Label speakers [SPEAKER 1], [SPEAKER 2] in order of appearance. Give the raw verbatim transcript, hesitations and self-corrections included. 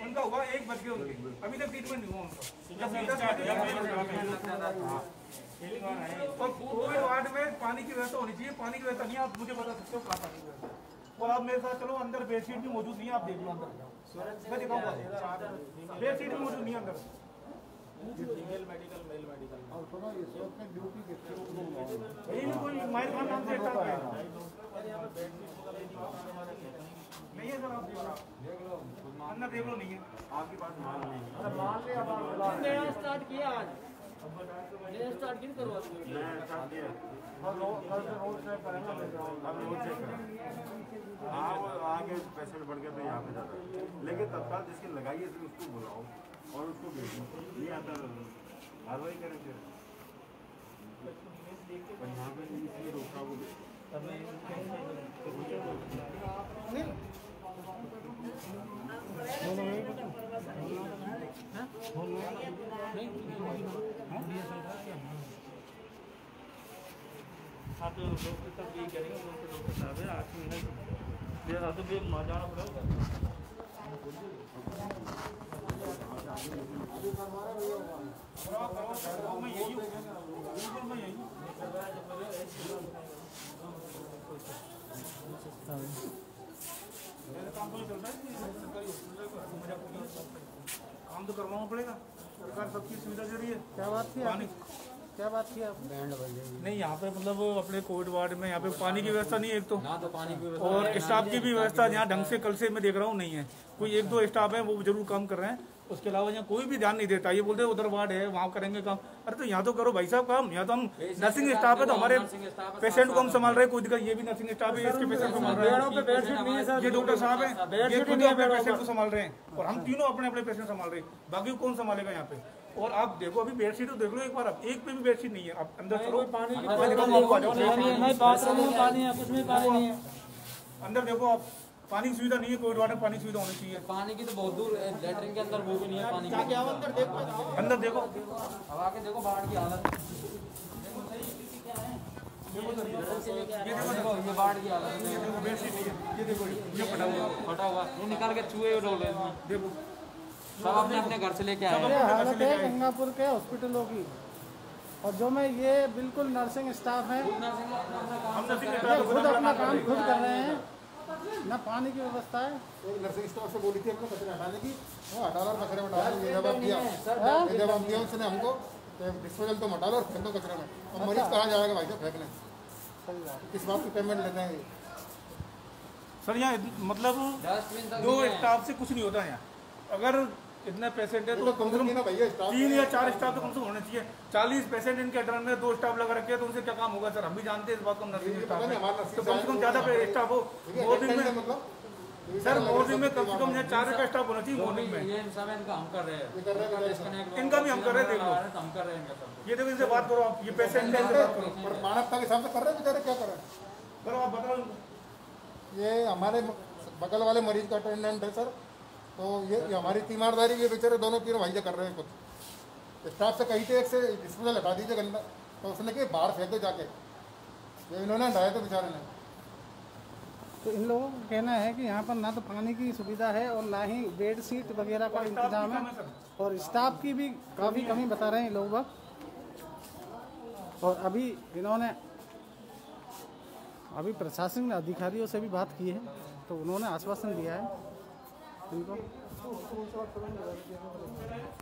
[SPEAKER 1] उनका हुआ एक बज गए उनके, अभी तक ट्रीटमेंट नहीं हुआ उनका। और कोविड वार्ड में पानी की व्यवस्था होनी चाहिए, पानी की व्यवस्था नहीं। आप मुझे बता सकते हो कहाँ पानी की व्यवस्था? और आप मेरे साथ चलो, अंदर बेडशीट भी मौजूद नहीं है, आप देख लो अंदर, मैं दिखाऊंगा बेडशीट भी मौजूद नहीं है अंदर। फीमेल मेडिकल, मेल मेडिकल और सुनो ये सब में ड्यूटी के यही भी कोई माहिर खान नाम से स्टाफ है नहीं है सर? आप देख लो अंदर, देख लो नहीं है आपके पास माल नहीं है। माल ले अब नया स्टार्ट किया, आज नया स्टार्ट किन करवा दिया? नया स्टार्ट किया और रोड चेक करेंगे, अब रोड चेक करें। हाँ वो आगे पेशेंट बढ़ गया तो यहाँ पे जाता है, लेकिन तत्काल जिसकी लगाई है उसको बुलाओ और उसको भेजो, नहीं आता कार्रवाई करें फिर। पर यहाँ पे इसलिए रोका वो आप तो डॉक्टर तक भी करेंगे, डॉक्टर साहब है आठ महीने मेरा तो भी जाना पड़ेगा। मैं यही हूँ, बिल्कुल मैं यही हूँ। मेरा काम तो नहीं चल रहा है, सरकारी हॉस्पिटल का काम तो करवाना पड़ेगा, सरकार सबकी सुविधा दे रही है। क्या बात थी पानी, क्या बात थी आप? बैंड नहीं यहाँ पे मतलब अपने कोविड वार्ड में यहाँ पे पानी की व्यवस्था नहीं है एक तो, ना तो पानी की व्यवस्था और स्टाफ की भी व्यवस्था यहाँ ढंग से कल से मैं देख रहा हूँ नहीं है। कोई एक दो स्टाफ है वो जरूर काम कर रहे हैं, उसके अलावा यहाँ कोई भी ध्यान नहीं देता। ये बोलते हैं उधर वार्ड है वहाँ करेंगे काम, अरे तो यहाँ तो करो भाई साहब काम। यहाँ तो हम नर्सिंग स्टाफ है तो हमारे पेशेंट को हम संभाल रहे हैं, कोई दिक्कत, ये भी नर्सिंग स्टाफ है इसके पेशेंट को संभाल रहे हैं, ये डॉक्टर साहब है ये खुद अपने पेशेंट को संभाल रहे हैं और हम तीनों अपने अपने पेशेंट संभाल रहे हैं, बाकी कौन संभालेगा यहाँ पे? और आप देखो अभी बेडशीट देख लो एक बार, आप एक पे भी बेडशीट नहीं है। आप अंदर चलो, पानी की अंदर देखो आप, पानी की सुविधा नहीं है, कोविड वार्ड में पानी की सुविधा होनी चाहिए। पानी की तो बहुत दूर लेटरिन के अंदर वो भी नहीं है पानी की। अंदर देखो, अंदर देखो, अब आके देखो बाढ़ की हालत, ये देखो ये बाढ़ की हालत, ये देखो बेडशीट नहीं है, ये देखो ये फटा हुआ फटा हुआ ये निकाल के चूहे डोल रहे हैं, देखो सब अपने अपने घर से लेके आए हैं। हालत है गंगापुर के हॉस्पिटलों की, और जो मैं ये बिल्कुल नर्सिंग स्टाफ है खुद अपना काम खुद कर रहे हैं, ना पानी की व्यवस्था है। नर्सिंग स्टाफ से बोली थी हमने कचरे हटाने की, वो हटा लो कचरे में डाल, ये जवाब दिया ये जवाब दिया उसने हमको, डिस्पोजल तो हटा लो और फेंक दो कचरे में। अब मरीज कहाँ जाएगा भाई साहब फेंकने? किस बात की पेमेंट लेते हैं सर? यहाँ मतलब दो स्टाफ से कुछ नहीं होता है यहाँ। अगर इतने पेशेंट है तो कम से कम तीन या चार स्टाफ तो कम से कम होने चाहिए। चालीस पेशेंट इनके अटैक में दो स्टाफ लगा रखे हैं तो उनसे क्या काम होगा सर? हम भी जानते हैं इस बात को, नर्सिंग स्टाफ है तो कम से कम ज्यादा स्टाफ हो। मॉर्निंग में सर मॉर्निंग में कम से कम चार का स्टाफ होना चाहिए मॉर्निंग में। इनका हम कर रहे हैं, इनका भी हम कर रहे हैं, देख लो हम कर रहे हैं। ये देखो इनसे बात करो आप, ये पेशेंट है इनसे बात करो, मानवता के हिसाब से कर रहे हैं बेचारे, क्या कर रहे हैं करो आप बताओ। ये हमारे बगल वाले मरीज का अटेंडेंट है सर, तो ये, ये हमारी तीमारदारी, ये बेचारे दोनों तीनों भाई कर रहे हैं। कुछ स्टाफ से कही थे एक से डिस्पोजल हटा दीजिए गंदा, तो उसने कि बाहर फेंक दो जाके, ये इन्होंने हटाया तो बेचारे ने। तो इन लोगों का कहना है कि यहाँ पर ना तो पानी की सुविधा है और ना ही बेड सीट वगैरह का इंतजाम है, और स्टाफ की भी काफ़ी कमी बता रहे हैं लोग। और अभी इन्होंने अभी प्रशासन अधिकारियों से भी बात की है तो उन्होंने आश्वासन दिया है इनको।